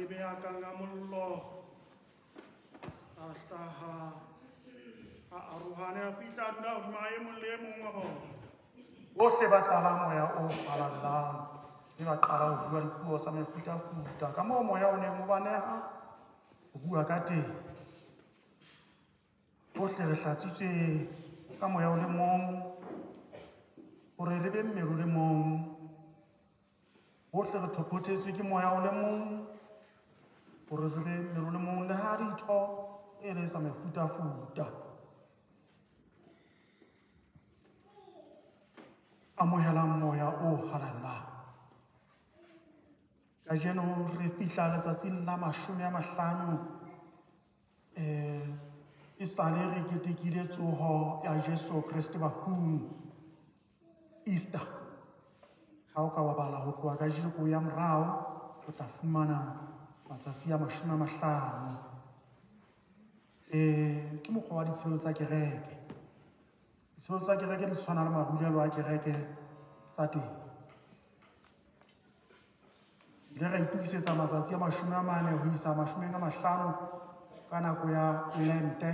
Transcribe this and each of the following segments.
meaka nga mollo a hlaha a arohane a fihla a dula hodima maemong le e mong wa bona bohle ba tlala moya o falallang mme ba qala ho bua dipuo sa mefutafuta ka moo moya o neng o ba neha ho bua ka teng. Bohle re hlatsitswe ka moya o le mong hore re be mmele o le mong. Bohle re thopothetswe ke moya o le mong hore re be mmele o le mong le ha ditho e le sa mefutafuta. Amohela moya o halallang. Kajeno re fihla letsatsing la 50 e sale re ketekile tsoho ya Jesu Kriste bafung, Easter. Ha o ka wa bala ho tloha kajeno ya morao o tla fumana matsatsi a 50. Ke mokgwa wa ditshebeletso tsa kereke. Ditshebeletso tsa kereke di tshwana le marulelo a kereke tsa teng. Ile ra itukisetsa matsatsi a 40 ho isa 50 ka nako ya Lente.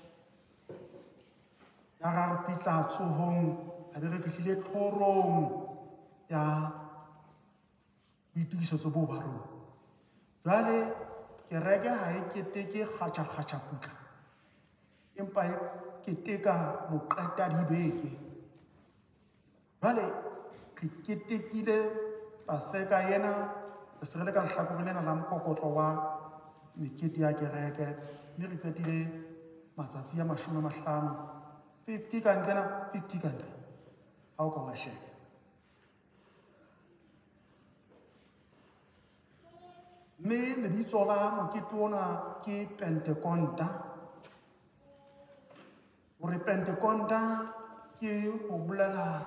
Ya ra re fihla tsohong, a be re fihlile tlhorong ya boitukisetso bo ba rona. Jwale kereke ha e keteke kgatjha putla, empa e keteka moqeta dibeke. Jwale re ketekile Paseka ena re se re le ka lehlakoreng lena la mokokotlo wa mekete ya kereke, mme re qetile matsatsi a 50, 50 ka nqena 50 ka nqena ha o ka wa sheba. Mme lebitso la mokete ona ke Pentekonta. Hore Pentekonta ke ho bolela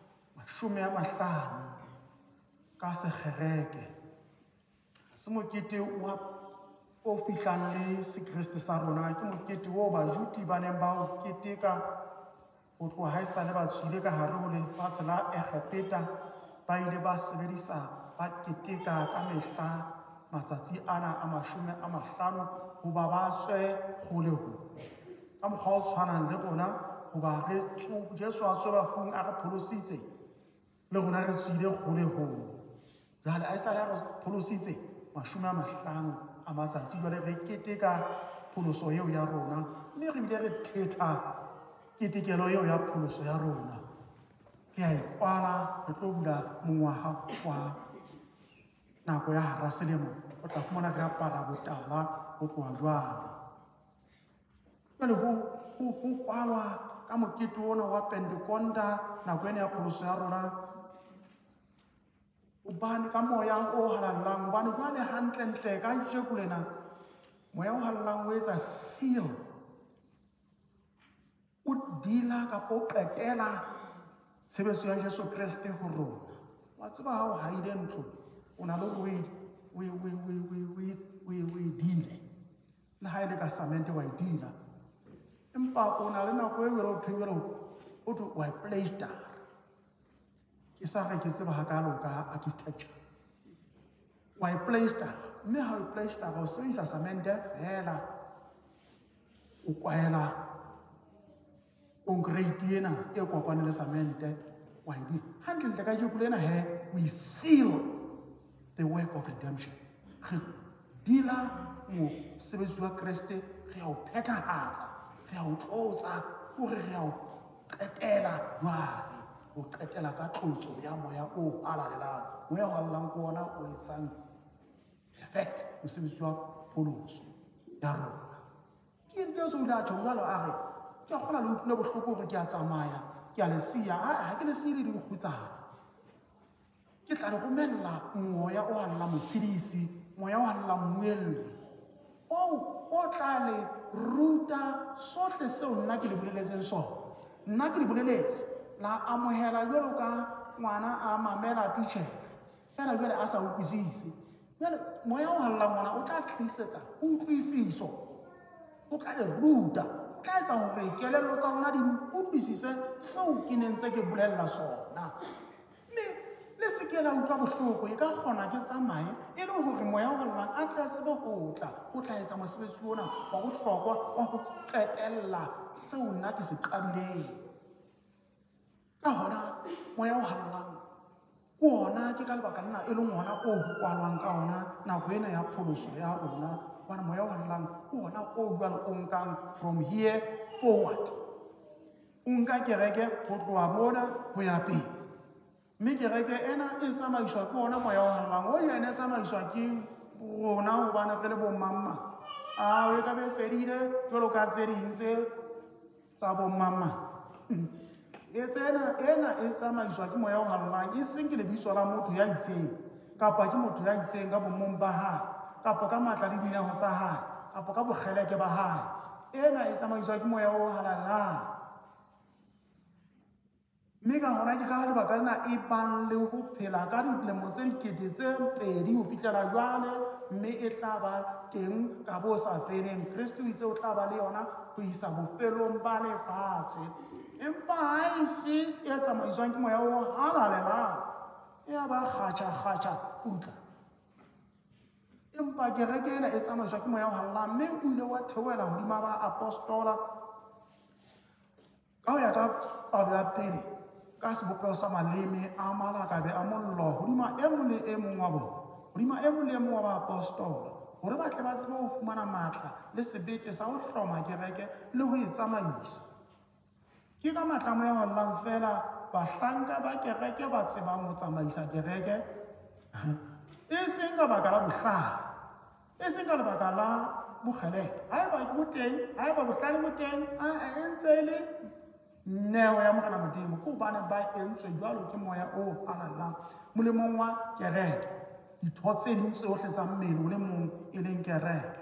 50 ka sekgereke. Se mokete o fihlang le sekreste sa rona, ke mokete o Bajuti ba neng ba o keteka ho tloha haesale ba tswile ka hare ho lefatshe la Egepeta. Ba ile ba sebedisa ba keteka ka mehla matsatsi ana a 50 ho ba ba tswe hole ho. Ka mokgwa o tshwanang le rona ho ba re Jesu a tswe bafung a re pholositse, le rona re tswile hole ho. Jwale a esale a re pholositse 50 a matsatsi, jwale re keteka pholoso eo ya rona, mme re bile re thetha ketekelo eo ya pholoso ya rona. Re a ikwala, re tlo bula mongwaha wa nako ya hara selemo, o tla fumana re apara botala ho tloha jwale. Jwale ho kwalwa ka mokete ona wa Pentekonta, nako ena ya pholoso ya rona, hobane ka moya o halallang, hobane jwale hantlentle ka Jeku lena moya o halallang o etsa seal, o dila kapa o qetela tshebetso ya Jesu Kriste ho rona. Wa tseba ha o haile ntlo, o na le o e dile, le ha ile ka samente wa e dila, empa o na le nako e o thwele o tlo wa plaster. Ke sa re ke tseba hakalo ka architecture. Wa e plaster, mme ha o plaster o sebedisa samente fela, o kwaela concrete ena e kopane le samente wa e dila. Hantle ka Jeku lena we seal the work of redemption. Re dila mosebetsi wa Kriste, re a o phethahatsa, re a o tlotsa, hore re a o qetela jwale. O qetela ka tlotso ya moya o halalelang. Moya o halalelang ke ona o etsang perfect mosebetsi wa pholoso ya rona. Ke ntho se o la tjho jwalo a re ke a kgona le utlwile bohloko hore ke a tsamaya ke a le siya. Ha ke le siile di kgutsana, ke tla le romella moya o halala motshedisi, moya o halala mmuelli o tla le ruta sohle seo nna ke le boleletseng sona. Nna ke le boleletse la amohela jwalo ka ngwana a mamela titjhere fela jwale a sa utlwisise. Jwale moya o halalang ngwana o tla tlisetsa utlwisiso, o tla le ruta, o tla etsa hore kelello tsa rona di utlwisise seo ke neng ntse ke bolella sona. Mme le le se ke la utlwa bohloko e ka kgona ke tsamaye e le hore moya o hallang a tla tsebe ho tla etsa mosebetsi ona wa bohlokwa wa ho qetella seo nna ke se qabileng. Ka hona moya o hallang ke ona ke ka lebaka lena e leng ona o kwalwang ka ona nako ena ya pholoso ya rona. Hobane moya o hallang ke ona o jwale o nkang from here forward, o nka kereke ho tloha mona ho ya pele. Mme kereke ena e tsamaiswa ke ona moya o hallang o yena e tsamaiswa ke rona hobane re le bommamma. E ka be fedile jwalo ka tse ding tsa bommamma. Ena e tsamaiswa ke moya o hallang, e seng ke lebitso la motho ya itseng kapa ke motho ya itseng ka bommong ba hae kapa ka matla le dineo tsa hae kapa ka bokgeleke ba hae. Ena e tsamaiswa ke moya o hallang. Mme ka hona ke ka lebaka lena e bang le ho phela ka dilemo tse 2,000 ho fihlela jwale, mme e tla ba teng ka bo sa feleng. Kristo itse o tla ba le yona ho isa bofelong ba lefatshe. Empa ha e se e tsamaiswang ke moya o halalelang, e ba kgatjha putla. Empa kereke ena e tsamaiswa ke moya o hallang, mme o ile wa theohela hodima ba apostola ka ho ya ka palo ya pele ka sebopeho sa maleme a malakabe a mollo hodima e mong le e mong wa bona, hodima e mong le e mong wa ba apostola, hore ba tle ba tsebe ho fumana matla le sebete sa ho hloma kereke le ho e tsamaisa. Ke ka matla moya o hallang fela bahlanka ba kereke ba tsebang ho tsamaisa kereke, e seng ka baka la bohlale, e seng ka lebaka la bokgeleke. Haeba bohlale bo teng, e ntse e le neo ya Morena Modimo, ke hobane ba entswe jwalo ke moya o hallang molemong wa kereke, ditho tse ding tsohle tsa mmele o le mong e leng kereke.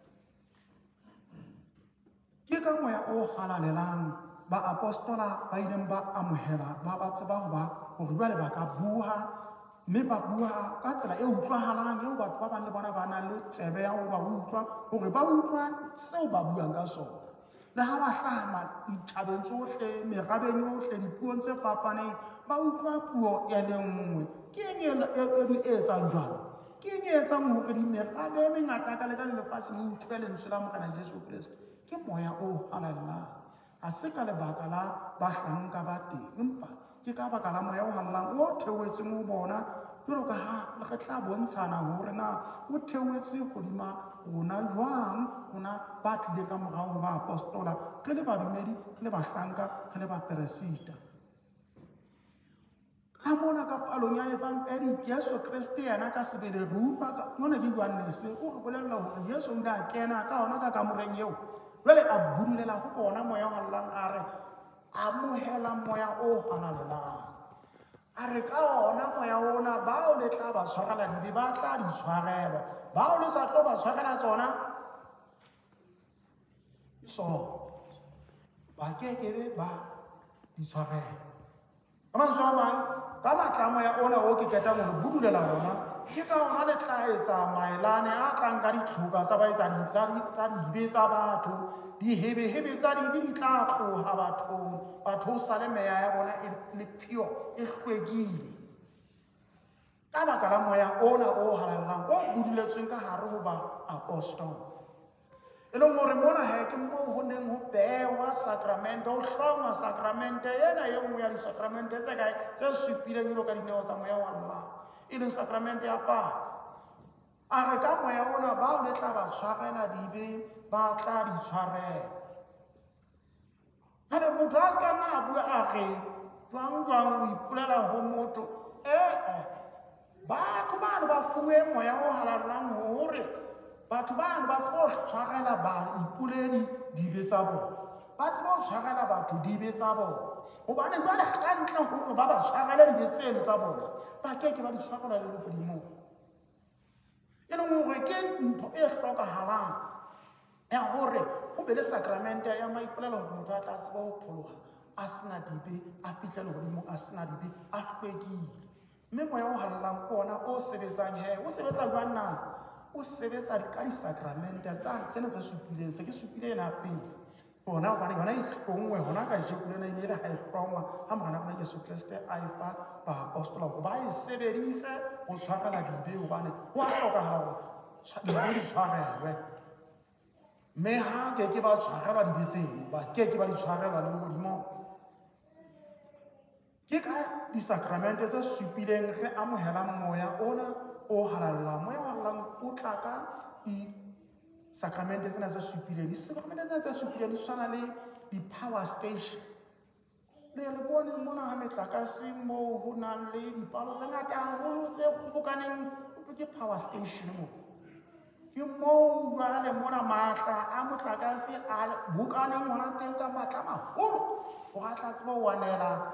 Ke ka moya o halalelang ba apostola ba ileng ba amohela, ba tseba hore jwale ba ka bua, mme ba bua ka tsela e utlwahalang eo batho ba bang le bona ba nang le tsebe ya ho ba utlwa, hore ba utlwa seo ba buang ka sona. Le ha ba hlahama ditjhabeng tsohle, merabeng yohle, dipuong tse fapaneng, ba utlwa puo e le nngwe. Ke eng e etsang jwalo? Ke eng e etsang hore merabe e mengata ka leka lefatshe e utlwe lentswe la Morena Jesu Kriste? Ke moya o halalelang. Ha se ka lebaka la bahlanka ba teng, empa ke ka baka la moya o hallang o theohetseng ho bona, jwalo ka ha re tla bontshana hore na o theohetse hodima rona jwang, rona ba tlile ka morao ho ba apostola, re le badumedi, re le bahlanka, re le baperesita. Ka mona ka palong ya Evangeli, Jesu Kriste yena ka sebele re utlwa yona ke Johannese o re bolella hore Jesu o ile a kena ka hona ka kamoreng eo, jwale a budulela ho bona moya o hallang, a re amohela moya o halalelang. A re ka ona moya ona bao le tla ba tshwarela dibe ba tla di tshwarelwa, bao le sa tlo ba tshwarela tsona so ba kekebe ba di tshwarela. Ka mantswe a mang, ka matla moya ona o ke ketang ho budulela ona, ke ka hona le tla etsa maelane a tlang ka ditlhoka tsa dibe tsa batho, dihebehebe tsa dibe di tla tloha batho sa le meya ya bona le pure, e hlwekile. Ka baka la moya ona o halallang o buduletsweng ka hare ho ba apostola. E leng hore mona ke moo ho neng ho behwa sakramente, ho hlongwa sakramente ena e nngwe ya disakramente tse kae tse supileng jwalo ka dineo tsa moya o hallang, e leng sakramente ya Paka. A re ka moya ona bao le tla ba tshwarela dibe ba tla di tshwarela. Jwale motho a se ka nna a bua a re jwang o ipolela ho motho, batho bano ba fuwe moya o halallang hore batho bano ba tsebe ho tshwarela baipoledi dibe tsa bona, ba tsebe ho tshwarela batho dibe tsa bona, hobane jwale ka ntle hore ba ba tshwarele dibe tseno tsa bona, ba keke ba di tshwarela le hodimong. E leng hore ke ntho e hlokahalang ya hore ho be le sakramente ya maipolelo hore motho a tla tseba ho pholoha a sena dibe, a fihle le hodimo a sena dibe, a hlwekile. Mme moya o hallang ke ona o sebetsang o sebetsa jwang na? O sebetsa ka disakramente tsena tse supileng, se ke supile ena pele. Hona hobane yona e hlongwe hona ka jekolena ile ha e hlongwa ha morena wa Jesu Kriste a e fa baapostola hore ba e sebedise ho tshwarela dibe hobane ho a hlokahala hore dibe di tshwarelwe. Mme ha ke ba tshwarelwa dibe tseo ba ke ba di tshwarelwa le Modimo. Ke ka disakramento tse supileng re amohelang moya ona o halalla. Moya o halalang o tla ka disakramento tsena tse supileng. Disakramento tsena tse supileng di tshwana le di-power station. Le bone mona ha metlakase moo ho nang le dipalo tse ngata haholo tse kgobokaneng ke power station moo. Ke moo jwale mona matla a motlakase a bukaneng hona teng ka matla maholo hore a tla tseba ho wanela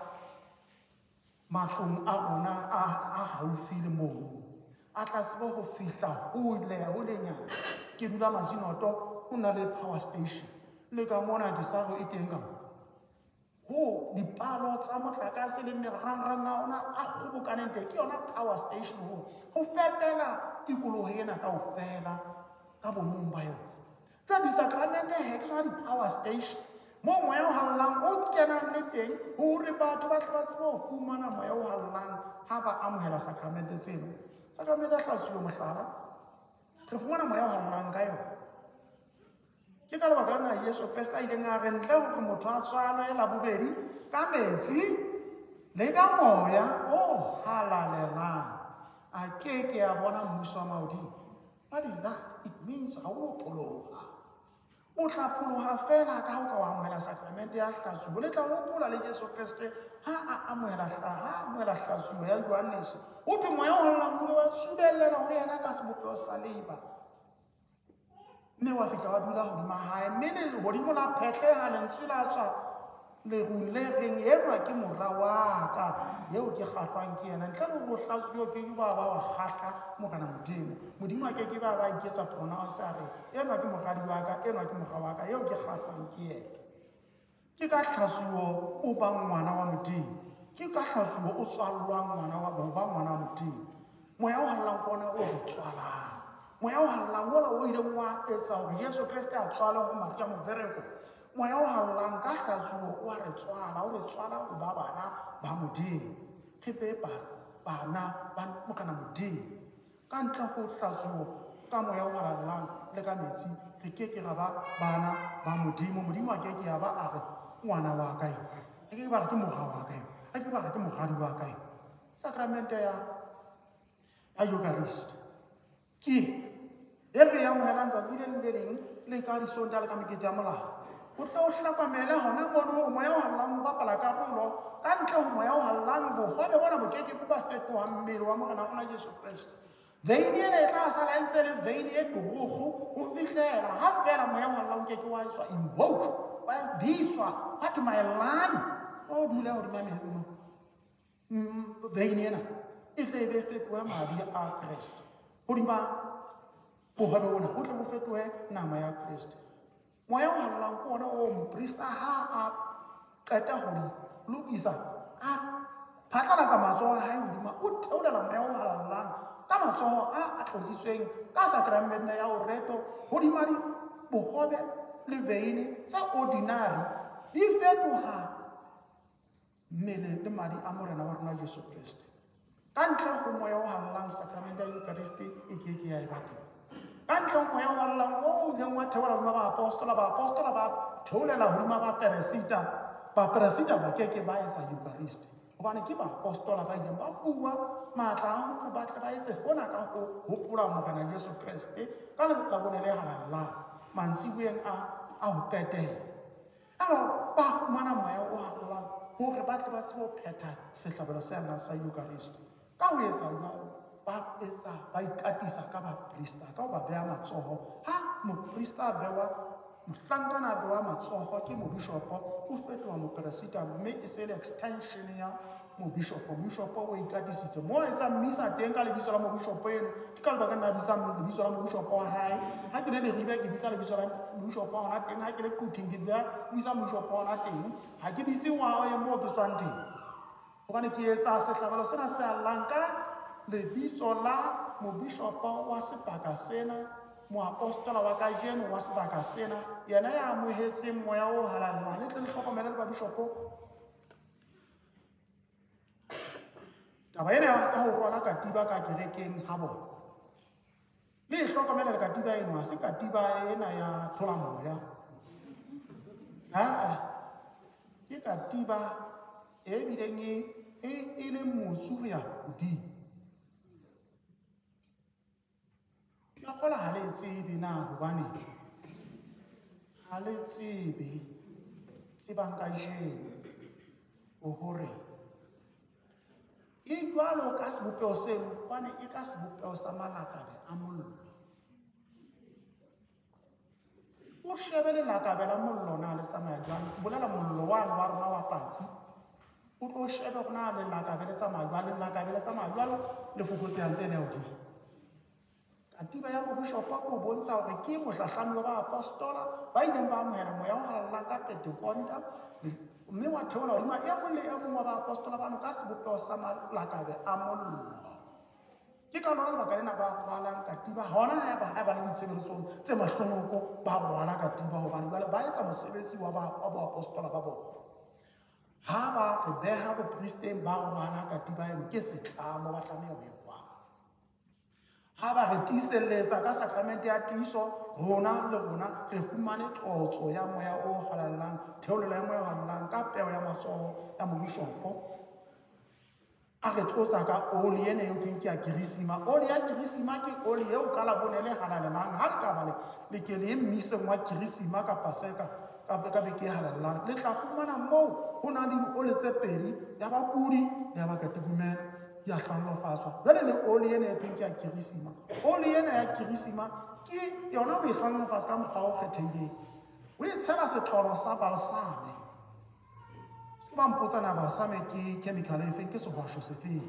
matlong a rona a haufi le moo. A tla tseba ho fihla holenyana. Ke dula Masinoto ho na le power station. Le ka mona Disaro e teng ka ho dipalo tsa motlakase le merangrang a ona a kgobokaneng teng ke yona power station ho fepela tikoloho ena kaofela ka bomong ba yona. Tsa disakramento he ke di-power station mo moya o hallang o kenang le teng hore batho ba tla tseba ho fumana moya o hallang ha ba amohela sakramento tseno. Sakramento ya hlasuwe mohlala re fumana moya o hallang ka yona. Ke ka lebaka lena Yesu Kriste a ileng a re ntle hore motho a tswalwe labobedi ka metsi le ka moya o halalelang a ke a bona mmuso wa Modimo. What is that? It means ha o pholoha. O tla pholoha fela ka ho ka wa amohela sakramento ya hlasuwe. Le tla hopola le Yesu Kriste ha a amohela hlasuwe ya Johannes. O thwe moya o hallang o wa subellela ho yena ka sebopeho sa leba. Mme wa fihla wa dula hodima hae. Mme le hodimo la phetleha lentswe la tswa lerung le reng enwa ke mora wa ka eo ke kgahlwang ke yena. Ntle le ho hlasuwe ke ba wa kgahla morena Modimo. Modimo a ke ba iketsa pronounce a re enwa ke moradi wa ka, enwa ke mora wa ka eo ke kgahlwang ke yena. Ke ka hlasuwe o ba ngwana wa Modimo. Ke ka hlasuwe o tswallwang ngwana wa Modimo. Moya o hallang kona o re tswalang. Moya o hallang wola o ile wa etsa hore Yesu Kriste a tswale ho Maria Movereko. Moya o hallang ka hlasuwe o re tswala ho ba bana ba Modimo. Re be bana ba morena Modimo. Ka ntle ho hlasuwe ka moya o hallang le ka metsi re ke ra ba bana ba Modimo. Modimo a ke a ba a re ngwana wa ka yona. A ke ba re ke mora wa ka yona. A ke ba re ke moradi wa ka yona. Sakramento ya Eucharist ke ebe ya mohelang tsatsi le leng le ka disonta le ka mekete ya molao. O tle o hlokomele hona mono hore moya o hallang o bapala karolo ka ntle ho moya o hallang bohobe bona bo keke bo ba fetohang mmele wa morena wa rona Jesu Kriste. Veine ena e tla sala ntse le veine e torokgo ho fihlela ha fela moya o hallang o keke wa iswa invoke wa bitswa ha tumaelane o dula hodima melemo. Veine ena e tle be fetoha madi a Kriste hodima bohobe bona o tle bo fetohe nama ya Kriste. Moya o hallang ko ona o moprista ha a qeta ho lokisa a phatlalatsa matsoho a hae hodima o theolela moya o hallang ka matsoho a tlositsweng ka sakramento ya o reto hodima di bohobe le veine tsa ordinary di fetoha mmele le madi a morena wa rona Jesu Kriste. Ka ntle ho moya o hallang sakramento ya Eucharist e ke ya e ba teng. Ka ntle ho moya o hallang o ileng wa theola hodima baapostola ba theolela hodima baperesita ba keke ba etsa Eucharist hobane ke baapostola ba ileng ba fuwa matla a hore ba tle ba etse hona ka ho hopola morena Jesu Kriste ka labone le halalla mantsibueng a ho qetela. Ba fumana moya o hallang hore ba tle ba tsebe ho phetha sehlabelo sena sa Eucharist. Ka ho etsa ba ikatisa ka baprista ka ho ba beha matsoho. Ha moprista a bewa mohlankana a bewa matsoho ke mobishopo o fetoha moperesita mme e se le extension ya mobishopo. Mobishopo o ikatisitse mo a etsang misa teng ka lebitso la mobishopo eno ke ka lebaka nna bitsang lebitso la mobishopo wa hae. Ha ke le ribe ke bitsa lebitso la mobishopo wa hona teng. Ha ke le Quting ke bitsa mobishopo wa hona teng. Ha ke bitse ngwao ya moo ke tswang teng hobane ke etsa sehlabelo sena se hallang ka lebitso la mobishopo wa sebaka sena moapostola wa kajeno wa sebaka sena yena ya amohetseng moya o halalang le tle le hlokomele le babishopo taba ena ka ho rwala katiba ka kerekeng ha bona le hlokomela le katiba eno ha se katiba ena ya thola moya ke katiba e bileng e le motsu ya hodimo ya kgola ha le tsebe na hobane ha le tsebang ka jeno o hore e jwalo ka sebopeo seo hobane e ka sebopeo sa malakabe a mollo o shebe lelakabe la mollo na le tsamaya jwalo bolela mollo wa rona wa patsi o tlo shebe go na lelakabe le tsamaya jwalo lelakabe le tsamaya jwalo le fokotse ya ntse le hodimo katiba ya mobishopa ko bontsha hore ke mohlahlami wa baapostola ba ileng ba amohela moya o halalla ka Pentekonta mme wa theola hodima e mong le e mong wa baapostola bano ka sebopeo sa malakabe a mollo ke ka lona lebaka lena ba rwalang katiba hona ha ba le ditshebeletsong tse mahlonoko ba rwala katiba hobane jwale ba etsa mosebetsi wa baapostola ba bona ha ba re beha bopristeng ba rwala katiba eno ke setlamo ba tlameha ho e rwala ha ba re tiiselletsa ka sakramente ya tiiso rona le rona re fumane tlotso ya moya o halallang theolelo ya moya o halallang ka peo ya matsoho ya mobishopo a re tlosa ka oli ena eo thweng ke ya kirisima oli ya kirisima ke oli eo ka labone le halalelang ha le ka ba le ke le mmiseng wa kirisima ka paseka ka beke e halallang le tla fumana moo ho na le dioli tse pedi ya bakudi ya bakategumela ya hlallofatswa jwale le oli ena e thweng ke ya kirisima oli ena ya kirisima ke yona o e hlallofatsa ka mokgwa o kgethehileng o e tshela setlolo sa balsame se ba mpotsa na balsame ke chemical e feng ke sehwasho se feng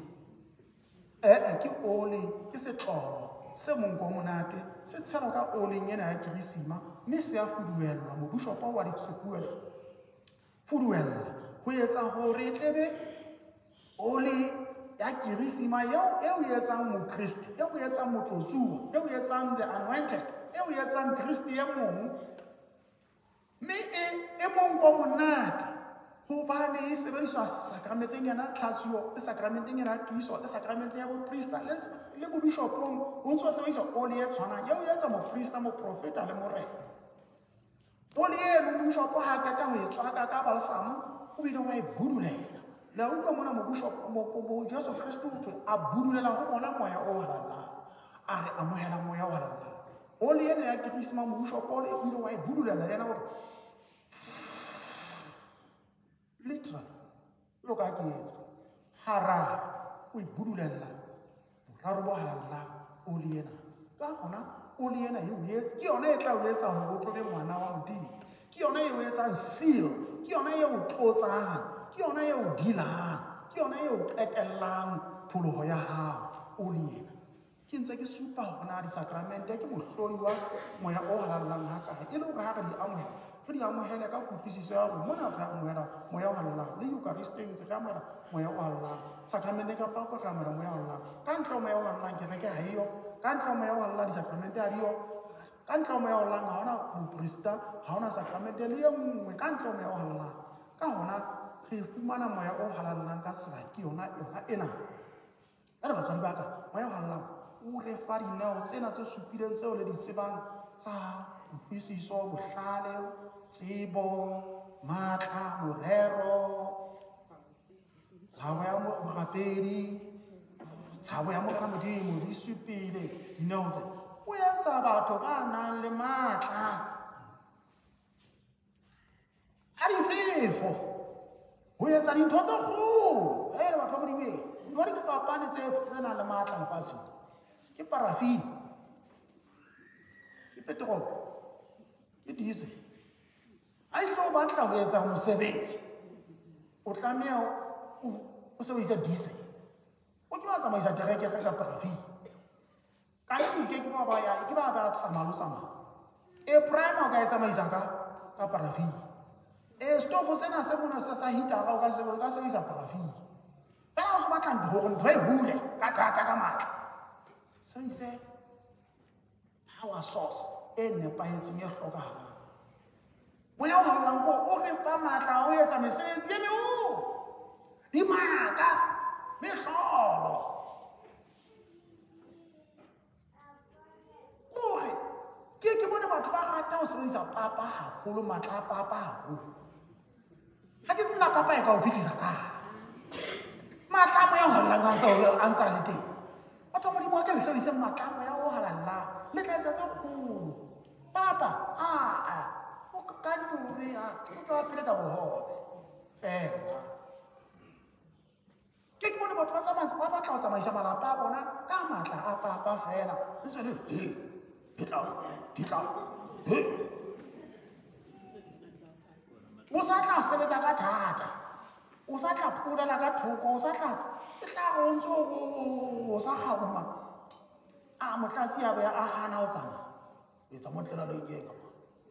ke oli ke setlolo se monko monate se tshelwa ka oli ena ya kirisima mme se a fuduellwa mobishopa wa di sekuela fuduella ho etsa hore tlebe oli ya kirisima eo etsang mokristi eo etsang motlotsuwa eo etsang the anointed eo etsang kristi ya mong mme e mong ko monate hobane e sebediswa sakramenteng yana tlhatsio le sakramenteng yana tiiso le sakramenteng ya boprista le bobishopong ho ntso sebediswa oli e tshwanang eo etsa moprista moprofeta le morena oli eno mobishopo ha keta ho e tswaka ka balsamo o bile wa e budulela la utlwa mona mo Jesu Kristo uthwe a budulela ho bona moya o halallang a re amohela moya o halallang oli ena ya kirisima mobishopo le ile wa e budulela yena hore literal lo ka ke etsa hararo o e budulella boraro bo halallang oli ena ka hona oli ena e o etsa ke yona e tla o etsa hore o tlobe ngwana wa modimo ke yona e o etsang seal ke yona e o tlotsang ke yona eo dilang ke yona eo qetellang pholoho ya hao oli ena ke ntse ke supa hore na disakramente ke mohlodi wa moya o halallang hakae e le hore ha re di amohele ka kutlwisiso ya hore mona re amohela moya o halallang le eukaristeng ntse re amohela moya o halallang sakramente ka pako re amohela moya o halallang ka ntle ho moya o halallang kereke ha eyo ka ntle ho moya o halallang disakramente ha diyo ka ntle ho moya o halallang ha hona boprista ha hona sakramente le e nngwe ka ntle ho moya o halallang ka hona re fumana moya o halallang ka tsela ke yona ena jwale batswadi ba ka moya o halallang o re fa dineo tsena tse supileng tseo le di tsebang tsa kutlwisiso bohlale tsebo matla morero tshabo ya morapedi tshabo ya morena modimo di supile dineo tse o etsa batho ba nang le matla a difefo ho etsa dintho tse kgolo le batho ba modimeng ntho di fapane tse nang le matla lefatsheng ke parafini ke petrol ke diesel ha e tlo batla ho etsa mosebetsi o tlameha o sebedisa diesel o ke ba tsamaisa terekere ka parafini ka ke ba tsamaya e prime o ka e tsamaisa ka parafini stofo sena se mona sa hitara o ka sebedisa parafini kana o se batla hore ntho e hule ka thata ka matla sebedise our source e nepahetseng e hlokahalang. Moya o hallang ko o re fa matla o etsa mesebetsi e meholo, dimaka, mehlolo. Kore ke bone batho ba rata ho sebedisa papa haholo, matla a papa haholo. Ha ke tsela papa e ka o fitlhisa ka matla moya o hallang a ntse a le teng. Batho ba Modimo ka le sebedisa matla moya o halalla le tla etsa tse kgolo. Papa o ka dipuri o tla pele ka bohobe fela. Ke bone batho ba batla ho tsamaisa malapa a bona ka matla a papa fela. Ntse le o sa tla sebetsa ka thata, o sa tla phulela ka thoko, o sa tla o ntse o sa kgauma. Motlatsi a be a hana ho tsamaya etsa motlela le yeng ka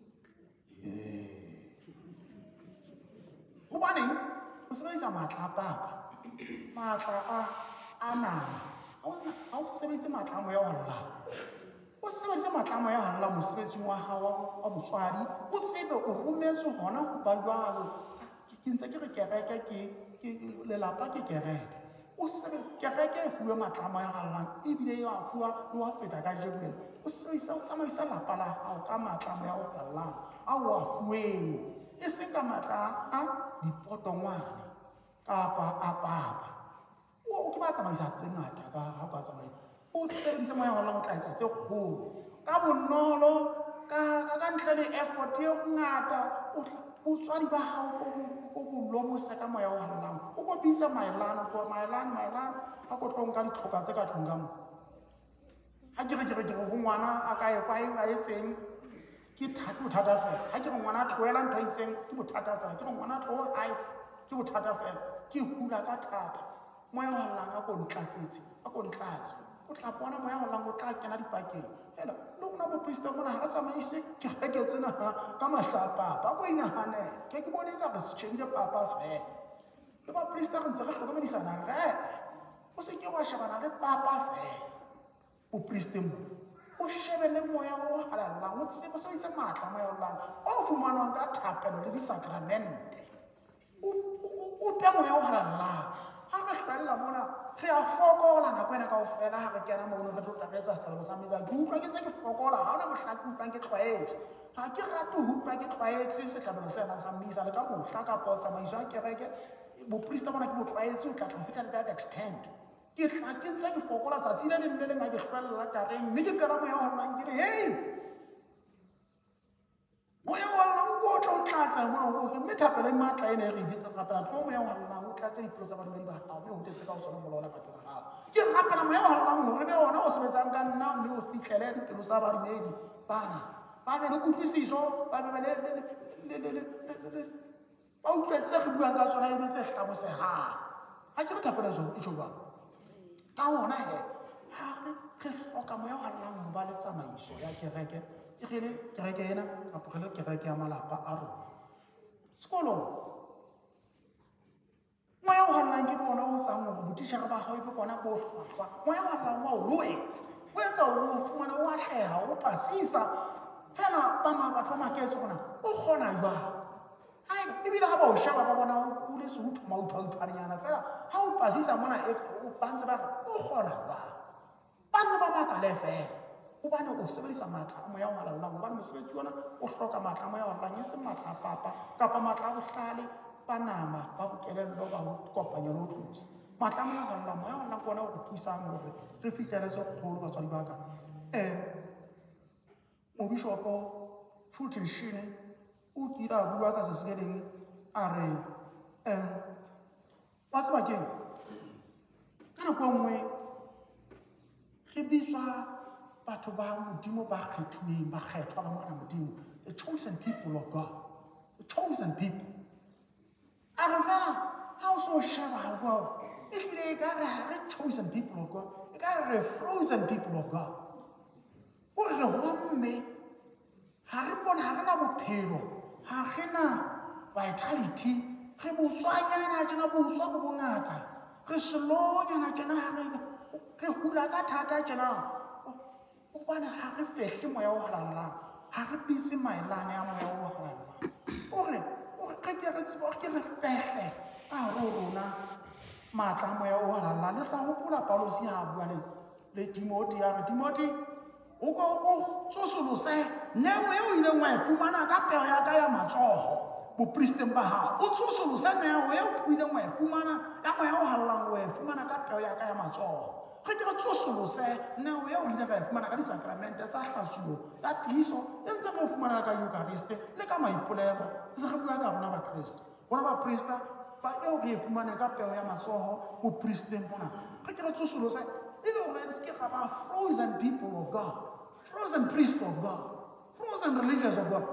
hobaneng o sebedisa matla a papa, matla a nama. Ha o sebedise matla a moya o hallang, o sebedise matla a moya o hallang mosebetsing wa hao wa botswadi. O tsebe o rometswe hona ho ba jwalo. Ke ntse ke re kereke ke lelapa ke kereke. O sebe kereke e fuwe matla a moya o hallang ebile ya fuwa le wa feta ka jebuleng. O sebedisa o tsamaisa lapa la hao ka matla a moya o hallang a o a fuweng, e seng ka matla a dipotongwane kapa a papa. O ke ba tsamaisa tse ngata ka ha o ka tsamaya. O sebedisa moya o hallang o tla etsa tse kgolo ka bonolo, ka ntle le effort e ngata. Botswadi ba hao ko bolomose ka moya o hallang. O ko bitsa maelana a ko tlong ka ditlhoka tse ka tlong ka mo. Ha ke re ho ngwana a ka e kwa a etseng ke bothata fela. Ha ke re ngwana a tlohela ntho e itseng ke bothata fela. Ke re ngwana a tloho hae ke bothata fela. Ke hula ka thata. Moya o hallang a ko ntlatsetse, a ko ntlatse. O tla bona moya o hallang o tla kena dipakeng. Hela le rona bopriste bona ha re tsamaise kereke tsena ka mahla a papa. Ko inahanela ke bone ka re se change papa fela. Le bapriste re ntse re hlokomedisana re o se ke wa shebana le papa fela. Bopriste mo o shebele moya o hallang, o tsebe se isa matla moya o hallang o fumanwang ka thapelo le disakramente. O pe moya o hallang. Ha re hlalla mona re a fokola nako ena kaofela ha re kena mono re tlo tabetsa sehlalo sa metsa. Ke utlwa ke ntse ke fokola, ha ona mohla ke utlwang ke tlwaetse. Ha ke rate ho utlwa ke tlwaetse sehlabelo sena sa mmisa le ka mohla kapa tsamaiso ya kereke. Bopriste bona ke bo tlwaetse o tla fihla le that extent. Ke ntse ke fokola tsatsi le leng le leng ha ke hlwella tareng, mme ke qala moya o hallang ke re hey, moya o hallang ko tlo ntlasa mona o re mme thapelo e matla ene re bitsa rapela tlo moya o hallang o tlatse dipelo tsa badimedi ba hao mme o tetse ka o tsona molola batho ba hao. Ke rapela moya o hallang hore be ona o sebetsang ka nna mme o fihlele dipelo tsa badimedi bana ba be le kutlwisiso, ba be le ba utlwetse re buang ka tsona e be tse hlabosehang. Ha ke re thapelo e tjho jwalo ka ona he ha re hloka moya o hallang ho ba le tsamaiso ya kereke. Kereke ena kapa re le kereke ya malapa a rona sekolong. Moya o hallang ke bona o sang hore botitjhere ba hao e be bona bo hlwahlwa. Moya o hallang wa o etsa o fumana o atleha o pasisa fela ba batho ba maketse rona o kgona jwang. Ebile ha ba o sheba ba bona o le seuthwa mauthwathwanyana fela ha o pasisa mona o bantse ba o kgona jwang. Banna ba makale fela hobane o sebedisa matla a moya o hallang. Hobane mosebetsi ona o hloka matla a moya o hallang, e seng matla a papa kapa matla a bohlale ba nama ba bokelello ba ho kopanya le ho thusa. Matla a moya o hallang, moya o hallang ke ona o re thusang hore re fihlele se kgolo batswadi ba ka. Mobishopo Fulton Sheen o kira bua ka se sekeleng a re ba tseba keng ka nako nngwe re biswa batho ba Modimo ba kgethuweng ba kgethwa ba mona Modimo, the chosen people of God, the chosen people. A re fela ha o so sheba hao ehlile e ka re ha re chosen people of God, e ka re frozen people of God. O re homme ha re bona, ha re na bophelo, ha re na vitality, re botswanyana tjena botswa bo bongata, re slownyana tjena ha re hula ka thata tjena. Hobane ha re fehle moya o halalang, ha re bitse maelane a moya o halalang. Ore re ke re tsebo ke re fehle ka rona matla a moya o halalang. Le tla hopola Paulus ya bua le Timothy ya re Timothy o go tsosolose neo eo ile ngwa e fumana ka peo ya ka ya matsoho bopristeng ba hao. O tsosolose neo eo o ile ngwa e fumana ya moya o halalang o e fumana ka peo ya ka ya matsoho. Re ke re tsosolose neo eo o ile ka e fumana ka disakramente tsa hlasuo ya tiiso e ntse re fumana ka Eucharist le ka maipolelo se re bua ka rona ba Kriste. Rona ba prista ba eo re e fumana ka peo ya matsoho bopristeng bona. Re ke re tsosolose frozen people of God, frozen priests of God, frozen religious of God.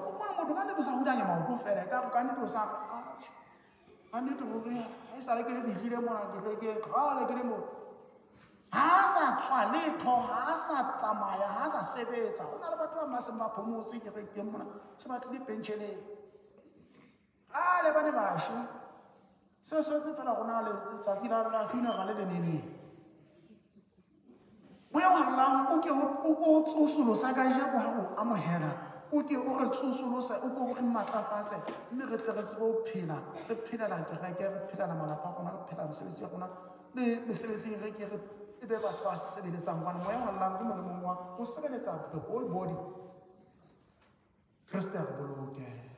Moya wa halalang o ke o tsosolosa ka jabo ha o amohela o ke o re tsosolosa o ko re matlafatse mme re tle re tsebe ho phela re phelela kereke re phelela malapa a rona re phela mosebetsi wa rona le mesebetsi re ke re ebe batho ba sebeletsang hobane moya wa halalang ke molemong wa o sebeletsa the whole body. Kriste re boloke.